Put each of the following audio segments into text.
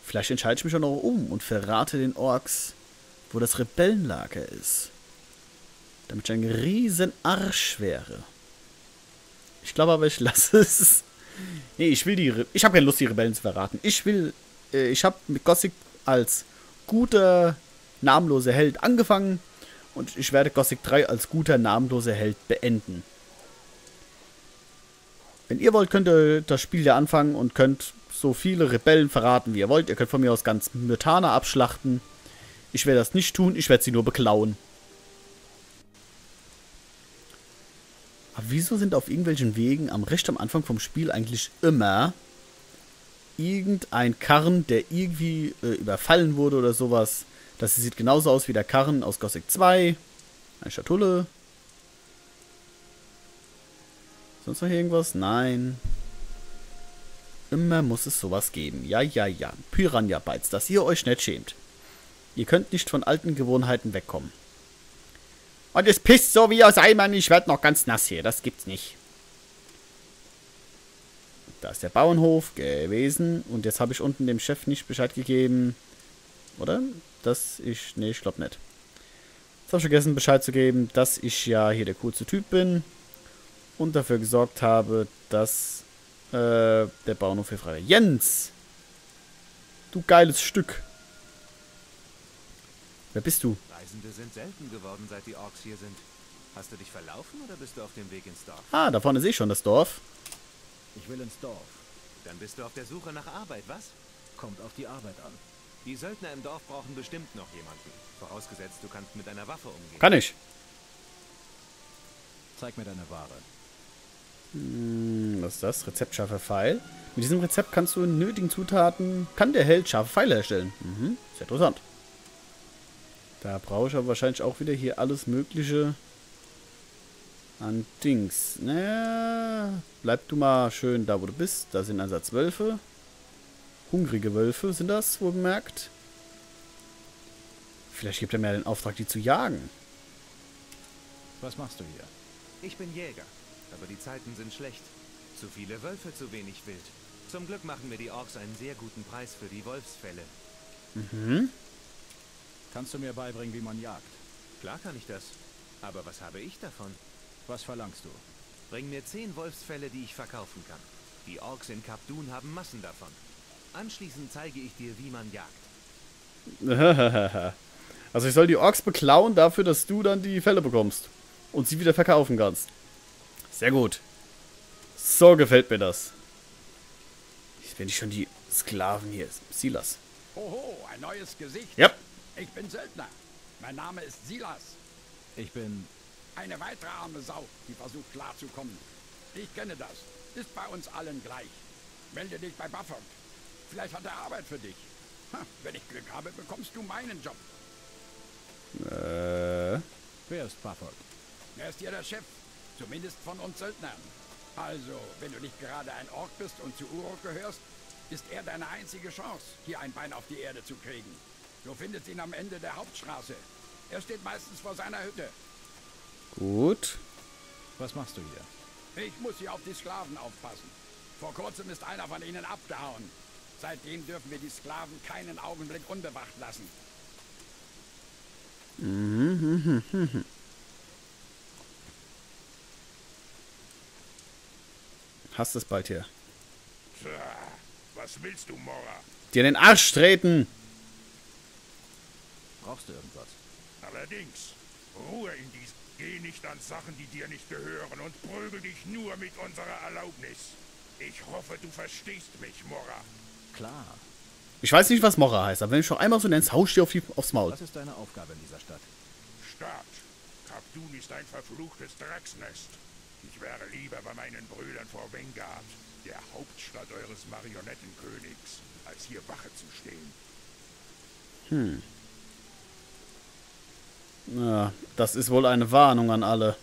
Vielleicht entscheide ich mich auch noch um und verrate den Orks, wo das Rebellenlager ist. Damit ich ein riesen Arsch wäre. Ich glaube aber, ich lasse es. Nee, ich habe keine Lust, die Rebellen zu verraten. Ich habe mit Gothic als guter, namenloser Held angefangen. Und ich werde Gothic 3 als guter, namenloser Held beenden. Wenn ihr wollt, könnt ihr das Spiel ja anfangen und könnt so viele Rebellen verraten, wie ihr wollt. Ihr könnt von mir aus ganz Myrtana abschlachten. Ich werde das nicht tun, ich werde sie nur beklauen. Aber wieso sind auf irgendwelchen Wegen recht am Anfang vom Spiel eigentlich immer irgendein Karren, der irgendwie überfallen wurde oder sowas? Das sieht genauso aus wie der Karren aus Gothic 2. Eine Schatulle. Sonst noch irgendwas? Nein. Immer muss es sowas geben. Ja, ja, ja. Piranha Bytes, dass ihr euch nicht schämt. Ihr könnt nicht von alten Gewohnheiten wegkommen. Und es pisst so wie aus Eimern. Ich werde noch ganz nass hier. Das gibt's nicht. Da ist der Bauernhof gewesen. Und jetzt habe ich unten dem Chef nicht Bescheid gegeben. Oder? Nee, ich glaube nicht. Jetzt habe ich vergessen Bescheid zu geben, dass ich ja hier der coolste Typ bin. Und dafür gesorgt habe, dass der Bauernhof hier frei ist. Jens! Du geiles Stück. Wer bist du? Reisende sind selten geworden, seit die Orks hier sind. Hast du dich verlaufen oder bist du auf dem Weg ins Dorf? Ah, da vorne sehe ich schon das Dorf. Ich will ins Dorf. Dann bist du auf der Suche nach Arbeit, was? Kommt auf die Arbeit an. Die Söldner im Dorf brauchen bestimmt noch jemanden. Vorausgesetzt, du kannst mit einer Waffe umgehen. Kann ich. Zeig mir deine Ware. Was ist das? Rezept scharfer Pfeil. Mit diesem Rezept kannst du in nötigen Zutaten, kann der Held scharfe Pfeile herstellen. Sehr interessant. Da brauche ich aber wahrscheinlich auch wieder hier alles Mögliche an Dings. Naja, bleib du mal schön da, wo du bist. Da sind Einsatzwölfe. Hungrige Wölfe sind das, wohl bemerkt. Vielleicht gibt er mir den Auftrag, die zu jagen. Was machst du hier? Ich bin Jäger, aber die Zeiten sind schlecht. Zu viele Wölfe, zu wenig Wild. Zum Glück machen mir die Orks einen sehr guten Preis für die Wolfsfelle. Kannst du mir beibringen, wie man jagt? Klar kann ich das. Aber was habe ich davon? Was verlangst du? Bring mir 10 Wolfsfelle, die ich verkaufen kann. Die Orks in Kap Dun haben Massen davon. Anschließend zeige ich dir, wie man jagt. Also ich soll die Orks beklauen dafür, dass du dann die Felle bekommst. Und sie wieder verkaufen kannst. Sehr gut. So gefällt mir das. Jetzt bin ich schon die Sklaven hier. Silas. Hoho, ein neues Gesicht. Ja. Ich bin Söldner. Mein Name ist Silas. Ich bin... Eine weitere arme Sau, die versucht klarzukommen. Ich kenne das. Ist bei uns allen gleich. Melde dich bei Bufford. Vielleicht hat er Arbeit für dich. Wenn ich Glück habe, bekommst du meinen Job. Wer ist Bufford? Er ist hier der Chef. Zumindest von uns Söldnern. Also, wenn du nicht gerade ein Ork bist und zu Uruk gehörst, ist er deine einzige Chance, hier ein Bein auf die Erde zu kriegen. Du findest ihn am Ende der Hauptstraße. Er steht meistens vor seiner Hütte. Gut. Was machst du hier? Ich muss hier auf die Sklaven aufpassen. Vor kurzem ist einer von ihnen abgehauen. Seitdem dürfen wir die Sklaven keinen Augenblick unbewacht lassen. Hast es bald hier. Tja, was willst du, Mora? Dir in den Arsch treten! Brauchst du irgendwas? Allerdings, Ruhe in dies. Geh nicht an Sachen, die dir nicht gehören und prügel dich nur mit unserer Erlaubnis. Ich hoffe, du verstehst mich, Mora. Klar. Ich weiß nicht, was Morra heißt, aber wenn ich noch einmal so nennst, hau ich dir aufs Maul. Was ist deine Aufgabe in dieser Stadt? Staat. Kap Dun ist ein verfluchtes Drecksnest. Ich wäre lieber bei meinen Brüdern vor Vengard, der Hauptstadt eures Marionettenkönigs, als hier Wache zu stehen. Ja, das ist wohl eine Warnung an alle.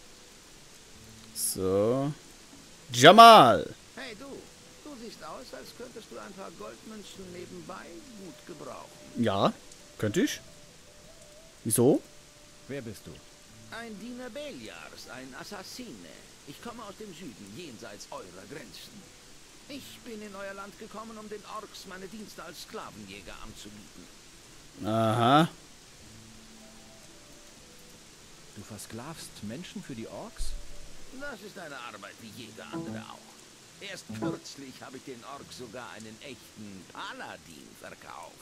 So. Jamal! Hey du, du siehst aus, als könntest du ein paar Goldmünzen nebenbei gut gebrauchen. Ja, könnte ich. Wieso? Wer bist du? Ein Diener Beliars, ein Assassine. Ich komme aus dem Süden, jenseits eurer Grenzen. Ich bin in euer Land gekommen, um den Orks meine Dienste als Sklavenjäger anzubieten. Aha. Du versklavst Menschen für die Orks? Das ist eine Arbeit wie jede andere auch. Erst kürzlich habe ich den Orks sogar einen echten Paladin verkauft.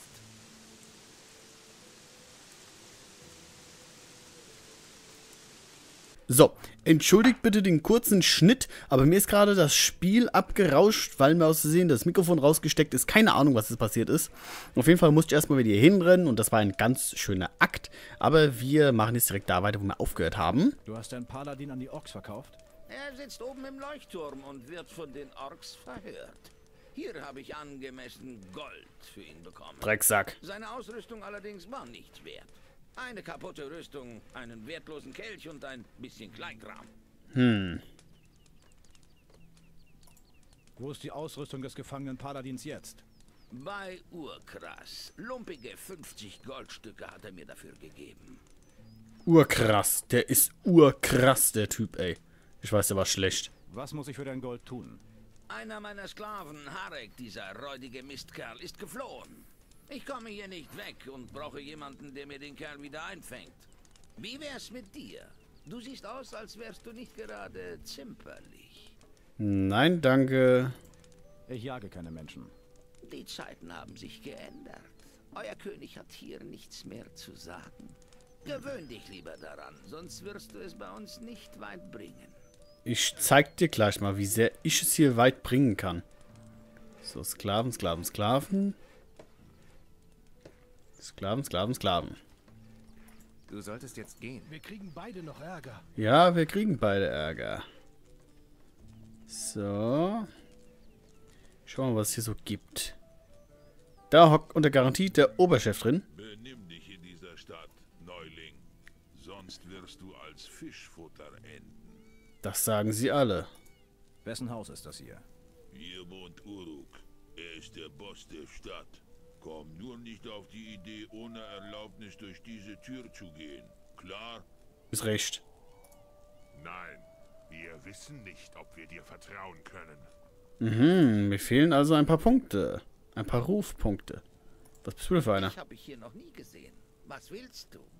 So, entschuldigt bitte den kurzen Schnitt, aber mir ist gerade das Spiel abgerauscht, weil mir aus Versehen das Mikrofon rausgesteckt ist. Keine Ahnung, was jetzt passiert ist. Auf jeden Fall musste ich erstmal wieder hier hinrennen und das war ein ganz schöner Akt. Aber wir machen jetzt direkt da weiter, wo wir aufgehört haben. Du hast deinen Paladin an die Orks verkauft? Er sitzt oben im Leuchtturm und wird von den Orks verhört. Hier habe ich angemessen Gold für ihn bekommen. Drecksack. Seine Ausrüstung allerdings war nichts wert. Eine kaputte Rüstung, einen wertlosen Kelch und ein bisschen Kleinkram. Wo ist die Ausrüstung des gefangenen Paladins jetzt? Bei Urkrass. Lumpige 50 Goldstücke hat er mir dafür gegeben. Urkrass. Der ist urkrass, der Typ, ey. Ich weiß, der war schlecht. Was muss ich für dein Gold tun? Einer meiner Sklaven, Harek, dieser räudige Mistkerl, ist geflohen. Ich komme hier nicht weg und brauche jemanden, der mir den Kerl wieder einfängt. Wie wär's mit dir? Du siehst aus, als wärst du nicht gerade zimperlich. Nein, danke. Ich jage keine Menschen. Die Zeiten haben sich geändert. Euer König hat hier nichts mehr zu sagen. Gewöhn dich lieber daran, sonst wirst du es bei uns nicht weit bringen. Ich zeig dir gleich mal, wie sehr ich es hier weit bringen kann. So, Sklaven, Sklaven, Sklaven. Sklaven, Sklaven, Sklaven. Du solltest jetzt gehen. Wir kriegen beide noch Ärger. Ja, wir kriegen beide Ärger. So. Schauen wir mal, was es hier so gibt. Da hockt unter Garantie der Oberchef drin. Benimm dich in dieser Stadt, Neuling. Sonst wirst du als Fischfutter enden. Das sagen sie alle. Wessen Haus ist das hier? Hier wohnt Uruk. Er ist der Boss der Stadt. Komm nur nicht auf die Idee, ohne Erlaubnis durch diese Tür zu gehen. Klar? Ist recht. Nein, wir wissen nicht, ob wir dir vertrauen können. Mir fehlen also ein paar Punkte. Ein paar Rufpunkte. Was bist du denn für einer? Ich habe ich hier noch nie gesehen. Was willst du?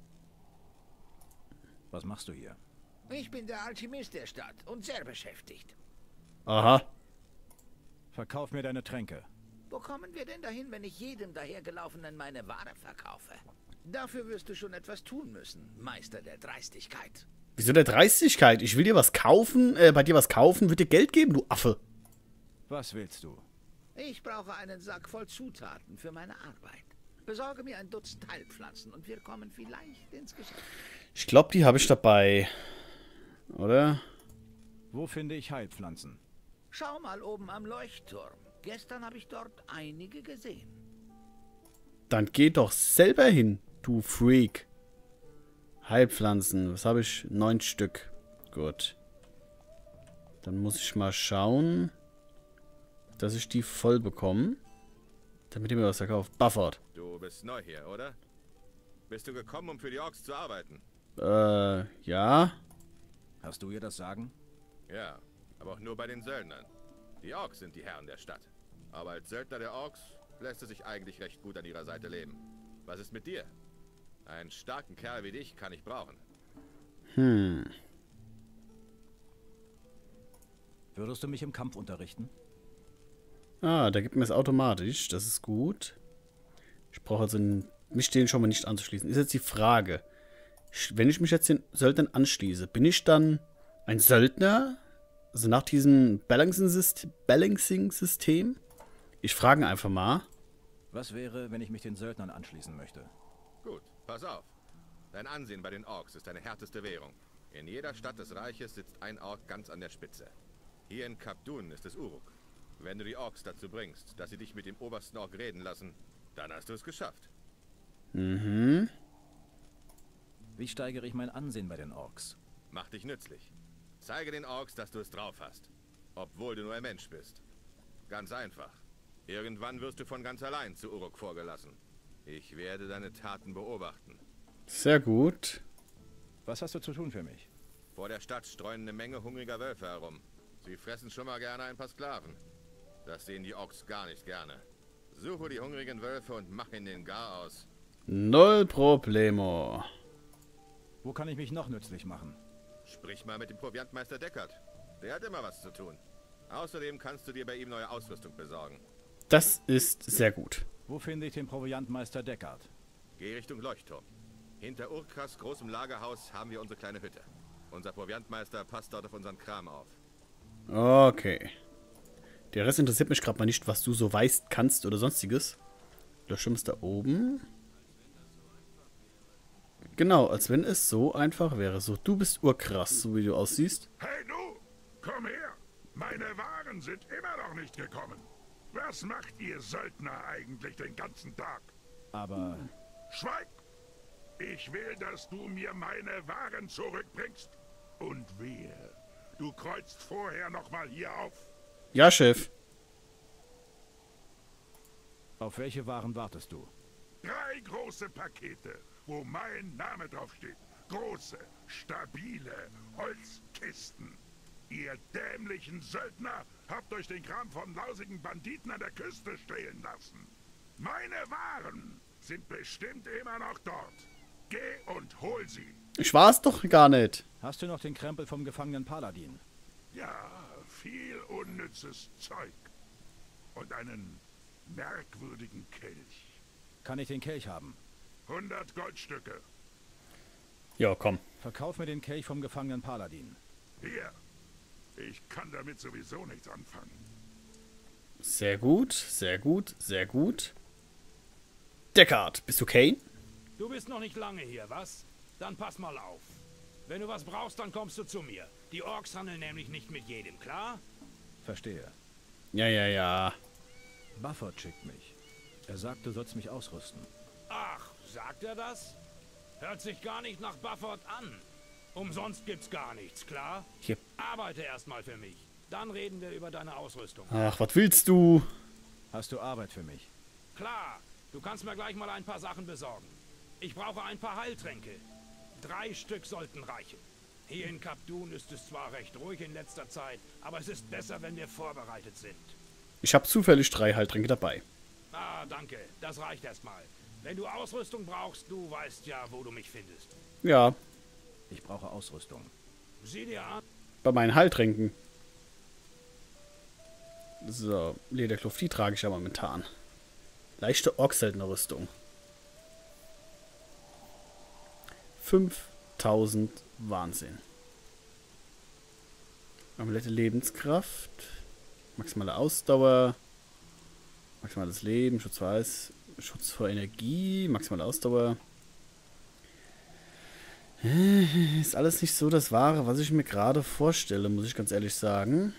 Was machst du hier? Ich bin der Alchemist der Stadt und sehr beschäftigt. Aha. Verkauf mir deine Tränke. Wo kommen wir denn dahin, wenn ich jedem dahergelaufenen meine Ware verkaufe? Dafür wirst du schon etwas tun müssen, Meister der Dreistigkeit. Wieso der Dreistigkeit? Ich will dir was kaufen, bei dir was kaufen, wird dir Geld geben, du Affe. Was willst du? Ich brauche einen Sack voll Zutaten für meine Arbeit. Besorge mir ein Dutzend Heilpflanzen und wir kommen vielleicht ins Geschäft. Ich glaube, die habe ich dabei. Oder? Wo finde ich Heilpflanzen? Schau mal oben am Leuchtturm. Gestern habe ich dort einige gesehen. Dann geh doch selber hin, du Freak. Heilpflanzen, was habe ich? 9 Stück. Gut. Dann muss ich mal schauen, dass ich die voll bekomme. Damit ihr mir was verkauft. Bufford. Du bist neu hier, oder? Bist du gekommen, um für die Orks zu arbeiten? Ja. Hast du ihr das Sagen? Ja, aber auch nur bei den Söldnern. Die Orks sind die Herren der Stadt. Aber als Söldner der Orks lässt es sich eigentlich recht gut an ihrer Seite leben. Was ist mit dir? Einen starken Kerl wie dich kann ich brauchen. Würdest du mich im Kampf unterrichten? Ah, da gibt mir es automatisch. Das ist gut. Ich brauche also mich denen schon mal nicht anzuschließen. Ist jetzt die Frage. Wenn ich mich jetzt den Söldnern anschließe, bin ich dann ein Söldner? Also nach diesem Balancing-System? Ich frage einfach mal. Was wäre, wenn ich mich den Söldnern anschließen möchte? Gut, pass auf. Dein Ansehen bei den Orks ist deine härteste Währung. In jeder Stadt des Reiches sitzt ein Ork ganz an der Spitze. Hier in Kap Dun ist es Uruk. Wenn du die Orks dazu bringst, dass sie dich mit dem obersten Ork reden lassen, dann hast du es geschafft. Mhm. Wie steigere ich mein Ansehen bei den Orks? Mach dich nützlich. Zeige den Orks, dass du es drauf hast. Obwohl du nur ein Mensch bist. Ganz einfach. Irgendwann wirst du von ganz allein zu Uruk vorgelassen. Ich werde deine Taten beobachten. Sehr gut. Was hast du zu tun für mich? Vor der Stadt streuen eine Menge hungriger Wölfe herum. Sie fressen schon mal gerne ein paar Sklaven. Das sehen die Orks gar nicht gerne. Suche die hungrigen Wölfe und mach ihnen den Gar aus. Null Problemo. Wo kann ich mich noch nützlich machen? Sprich mal mit dem Proviantmeister Deckard. Der hat immer was zu tun. Außerdem kannst du dir bei ihm neue Ausrüstung besorgen. Das ist sehr gut. Wo finde ich den Proviantmeister Deckard? Geh Richtung Leuchtturm. Hinter Urkas großem Lagerhaus haben wir unsere kleine Hütte. Unser Proviantmeister passt dort auf unseren Kram auf. Okay. Der Rest interessiert mich gerade mal nicht, was du so weißt, kannst oder sonstiges. Der Schirm ist da oben. Genau, als wenn es so einfach wäre. So, du bist urkrass, so wie du aussiehst. Hey du, komm her. Meine Waren sind immer noch nicht gekommen. Was macht ihr Söldner eigentlich den ganzen Tag? Aber Schweig! Ich will, dass du mir meine Waren zurückbringst. Und wehe, du kreuzt vorher nochmal hier auf. Ja, Chef. auf welche Waren wartest du? 3 große Pakete, wo mein Name draufsteht. Große, stabile Holzkisten. Ihr dämlichen Söldner habt euch den Kram von lausigen Banditen an der Küste stehlen lassen. Meine Waren sind bestimmt immer noch dort. Geh und hol sie. Ich war's doch gar nicht. Hast du noch den Krempel vom gefangenen Paladin? Ja, viel unnützes Zeug. Und einen merkwürdigen Kelch. Kann ich den Kelch haben? 100 Goldstücke. Ja, komm. Verkauf mir den Kelch vom gefangenen Paladin. Hier. Ich kann damit sowieso nichts anfangen. Sehr gut, sehr gut, sehr gut. Deckard, bist du Kane? Du bist noch nicht lange hier, was? Dann pass mal auf. Wenn du was brauchst, dann kommst du zu mir. Die Orks handeln nämlich nicht mit jedem, klar? Verstehe. Ja, ja, ja. Bufford schickt mich. Er sagt, du sollst mich ausrüsten. Ach, sagt er das? Hört sich gar nicht nach Bufford an. Umsonst gibt's gar nichts, klar? Hier. Arbeite erstmal für mich. Dann reden wir über deine Ausrüstung. Ach, was willst du? Hast du Arbeit für mich? Klar, du kannst mir gleich mal ein paar Sachen besorgen. Ich brauche ein paar Heiltränke. 3 Stück sollten reichen. Hier in Kap Dun ist es zwar recht ruhig in letzter Zeit, aber es ist besser, wenn wir vorbereitet sind. Ich habe zufällig 3 Heiltränke dabei. Ah, danke. Das reicht erstmal. Wenn du Ausrüstung brauchst, du weißt ja, wo du mich findest. Ja, Ich brauche Ausrüstung. Sieh dir an. bei meinen Heiltränken. So, Lederkluft, die trage ich ja momentan. Leichte Orksöldner-Rüstung. 5000 Wahnsinn. Amulette Lebenskraft. Maximale Ausdauer. Maximales Leben, Schutz vor Eis, Schutz vor Energie, maximale Ausdauer. Ist alles nicht so das Wahre, was ich mir gerade vorstelle, muss ich ganz ehrlich sagen.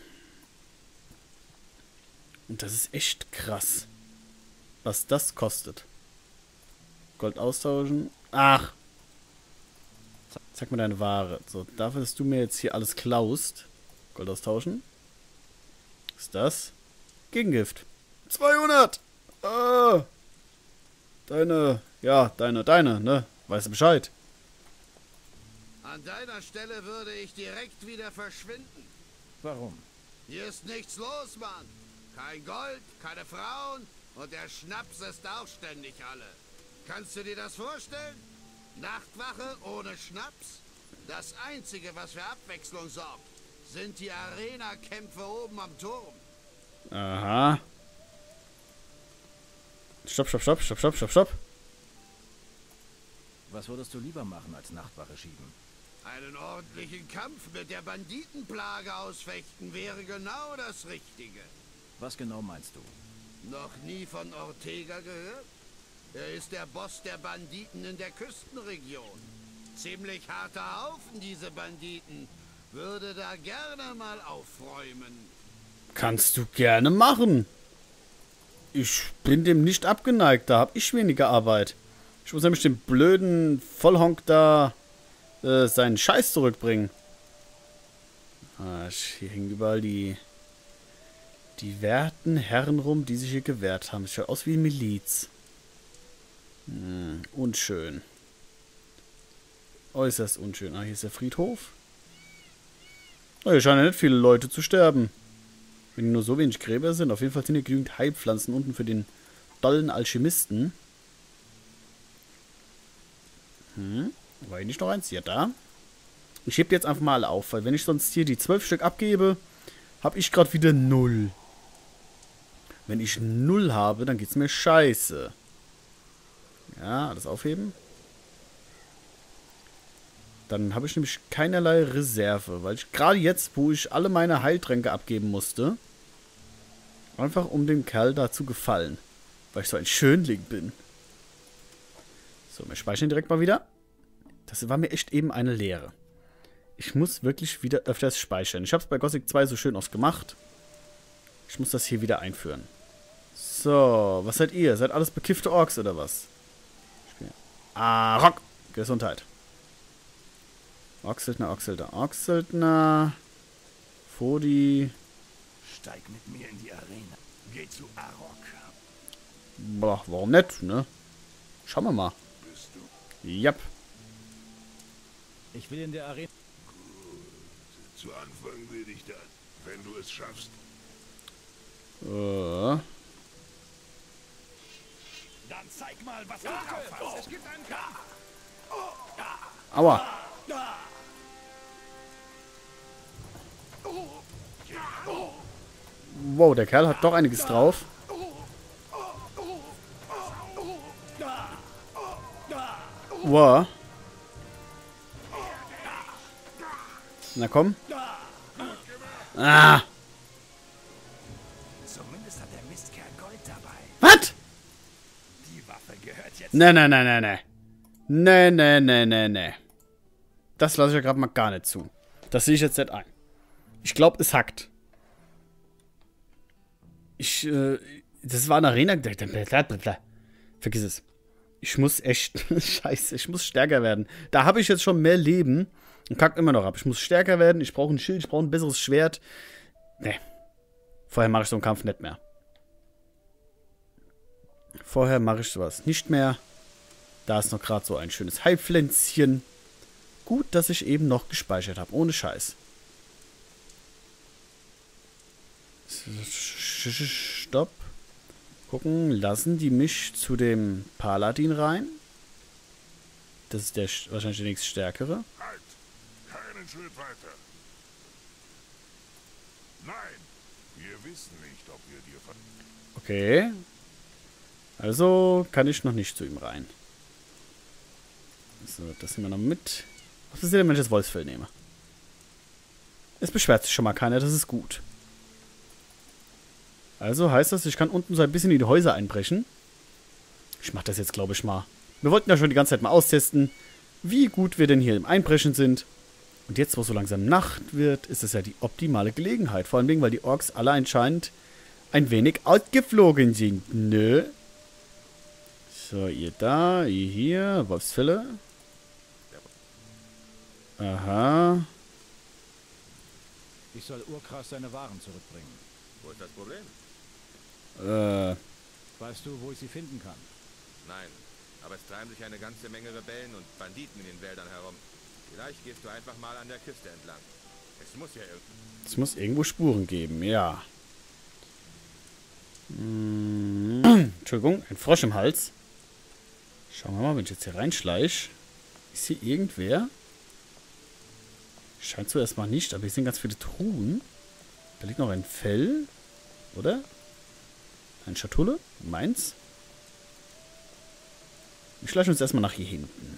Und das ist echt krass, was das kostet. Gold austauschen. Ach! Zeig mir deine Ware. So, dafür, dass du mir jetzt hier alles klaust. Gold austauschen. Was ist das? Gegengift. 200! Deine, ne? Weißt du Bescheid? An deiner Stelle würde ich direkt wieder verschwinden. Warum? Hier ist nichts los, Mann. Kein Gold, keine Frauen und der Schnaps ist auch ständig alle. Kannst du dir das vorstellen? Nachtwache ohne Schnaps? Das Einzige, was für Abwechslung sorgt, sind die Arena-Kämpfe oben am Turm. Aha. Stopp. Was würdest du lieber machen als Nachtwache schieben? Einen ordentlichen Kampf mit der Banditenplage ausfechten wäre genau das Richtige. Was genau meinst du? Noch nie von Ortega gehört? Er ist der Boss der Banditen in der Küstenregion. Ziemlich harter Haufen, diese Banditen. Würde da gerne mal aufräumen. Kannst du gerne machen. Ich bin dem nicht abgeneigt, da habe ich weniger Arbeit. Ich muss nämlich den blöden Vollhonk da seinen Scheiß zurückbringen. Hier hängen überall die werten Herren rum, die sich hier gewehrt haben. Das schaut aus wie eine Miliz. Unschön. Äußerst unschön. Ah, hier ist der Friedhof. Oh, hier scheinen nicht viele Leute zu sterben. Wenn hier nur so wenig Gräber sind. Auf jeden Fall sind hier genügend Heilpflanzen unten für den dollen Alchemisten. War hier nicht noch eins? Ja, da. Ich heb jetzt einfach mal auf, weil wenn ich sonst hier die 12 Stück abgebe, habe ich gerade wieder 0. Wenn ich 0 habe, dann geht's mir scheiße. Ja, alles aufheben. Dann habe ich nämlich keinerlei Reserve, weil ich gerade jetzt, wo ich alle meine Heiltränke abgeben musste, einfach um dem Kerl da zu gefallen, weil ich so ein Schönling bin. So, wir speichern direkt mal wieder. Das war mir echt eben eine Lehre. Ich muss wirklich wieder öfters speichern. Ich habe es bei Gothic 2 so schön oft gemacht. Ich muss das hier wieder einführen. So, was seid ihr? Seid alles bekiffte Orks oder was? Rock! Gesundheit. Orksöldner, Orksöldner, Orksöldner. Fodi. Steig mit mir in die Arena. Geh zu Arok. Boah, warum nicht, ne? Schauen wir mal. Bist du? Jap. Ich will in der Arena... Zu Anfang will ich das, wenn du es schaffst. Dann zeig mal, was du drauf hast. Es gibt einen Kampf. Aua. Wow, der Kerl hat doch einiges drauf. Wow. Na komm. Ah. Zumindest hat der Mistkerl Gold dabei. Was? Die Waffe gehört jetzt... Ne, ne, ne, ne, ne. Ne, ne, ne, ne, ne. Das lasse ich ja gerade mal gar nicht zu. Das sehe ich jetzt nicht ein. Ich glaube, es hackt. Das war eine Arena. Vergiss es. Ich muss echt... Scheiße, ich muss stärker werden. Da habe ich jetzt schon mehr Leben und kackt immer noch ab. Ich muss stärker werden. Ich brauche ein Schild. Ich brauche ein besseres Schwert. Ne. Vorher mache ich so einen Kampf nicht mehr. Vorher mache ich sowas nicht mehr. Da ist noch gerade so ein schönes Heilpflänzchen. Gut, dass ich eben noch gespeichert habe. Ohne Scheiß. Stopp. Gucken, lassen die mich zu dem Paladin rein? Das ist der wahrscheinlich der nächst stärkere. Halt! Keinen Schritt weiter. Nein! Wir wissen nicht, ob wir dir ver... Okay. Also kann ich noch nicht zu ihm rein. So, das nehmen wir noch mit. Was passiert denn, wenn ich das Wolfsfell nehme? Es beschwert sich schon mal keiner, das ist gut. Also heißt das, ich kann unten so ein bisschen in die Häuser einbrechen. Ich mache das jetzt, glaube ich, mal. Wir wollten ja schon die ganze Zeit mal austesten, wie gut wir denn hier im Einbrechen sind. Und jetzt, wo es so langsam Nacht wird, ist es ja die optimale Gelegenheit. Vor allem, weil die Orks alle anscheinend ein wenig ausgeflogen sind. Nö. So, ihr da, ihr hier. Wolfsfälle. Aha. Ich soll Urkras seine Waren zurückbringen. Wo ist das Problem? Weißt du, wo ich sie finden kann? Nein, aber es treiben sich eine ganze Menge Rebellen und Banditen in den Wäldern herum. Vielleicht gehst du einfach mal an der Küste entlang. Es muss ja irgendwie... Es muss irgendwo Spuren geben, ja. Entschuldigung, ein Frosch im Hals. Schauen wir mal, wenn ich jetzt hier reinschleiche. Ist hier irgendwer? Scheint so erstmal nicht, aber hier sind ganz viele Truhen. Da liegt noch ein Fell. Oder? Eine Schatulle? Meins? Wir schleichen uns erstmal nach hier hinten.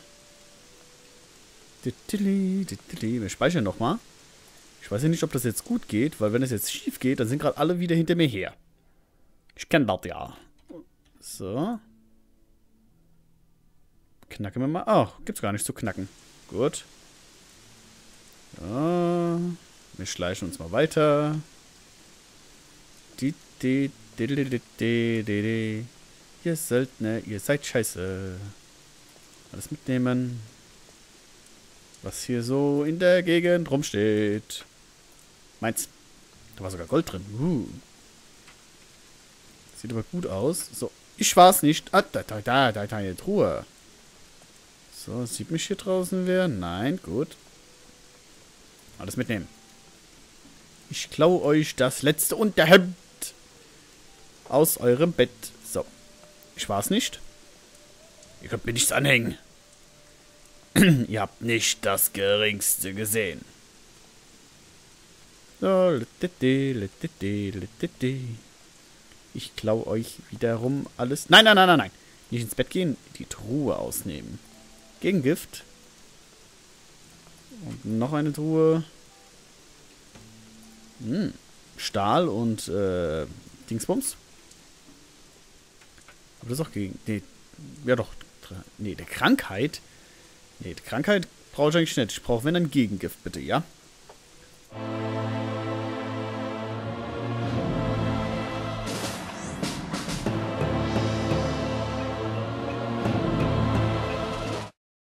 Wir speichern nochmal. Ich weiß ja nicht, ob das jetzt gut geht, weil wenn es jetzt schief geht, dann sind gerade alle wieder hinter mir her. Ich kenne das ja. So. Knacken wir mal. Oh, gibt's gar nicht zu knacken. Gut. So. Wir schleichen uns mal weiter. Ihr Söldner, ihr seid scheiße. Alles mitnehmen. Was hier so in der Gegend rumsteht. Meins. Da war sogar Gold drin. Sieht aber gut aus. So, ich war's nicht. Ah, da eine Truhe. So, sieht mich hier draußen wer? Nein, gut. Alles mitnehmen. Ich klaue euch das letzte Unterhemd aus eurem Bett. So. Ich war's nicht. Ihr könnt mir nichts anhängen. Ihr habt nicht das Geringste gesehen. So, ich klaue euch wiederum alles. Nein, nein, nein, nein, nein. Nicht ins Bett gehen, die Truhe ausnehmen. Gegengift. Und noch eine Truhe. Stahl und Dingsbums. Aber das ist auch gegen. Nee, ja doch. Nee, der Krankheit. Nee, die Krankheit brauche ich eigentlich nicht. Ich brauche, wenn, ein Gegengift, bitte, ja?